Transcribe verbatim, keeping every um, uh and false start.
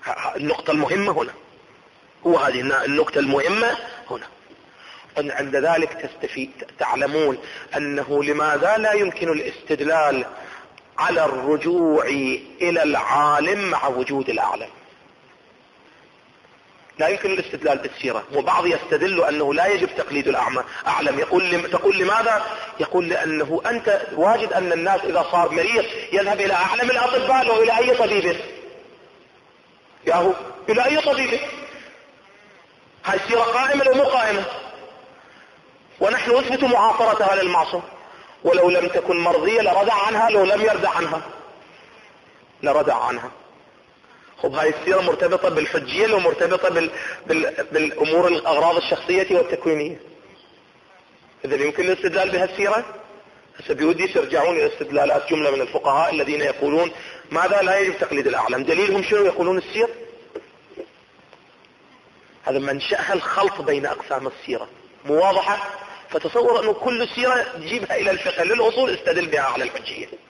النقطة المهمة هنا، هو هذه النقطة المهمة هنا. عند ذلك تستفيد تعلمون أنه لماذا لا يمكن الاستدلال على الرجوع إلى العالم مع وجود الأعلم. لا يمكن الاستدلال بالسيرة. وبعض يستدل أنه لا يجب تقليد الأعمى أعلم. يقول لم... تقول لماذا؟ يقول لأنه أنت واجد أن الناس إذا صار مريض يذهب إلى أعلم الأطباء وإلى أي طبيب، ياهو إلى أي طبيب. هاي السيرة قائمة أو مو قائمة؟ ونحن نثبت معاصرتها للمعصوم، ولو لم تكن مرضية لردع عنها، لو لم يردع عنها لردع عنها. خب هاي السيرة مرتبطة بالحجية ومرتبطة بال... بال... بالأمور الأغراض الشخصية والتكوينية. إذا يمكن الاستدلال بهالسيرة. هسه بيودي يرجعون إلى استدلالات جملة من الفقهاء الذين يقولون ماذا لا يجب تقليد الأعلم. دليلهم شنو؟ يقولون السير. هذا منشأها الخلط بين أقسام السيرة، مو واضحة؟ فتصور أنه كل سيرة تجيبها إلى الفقه للأصول استدل بها على الحجية.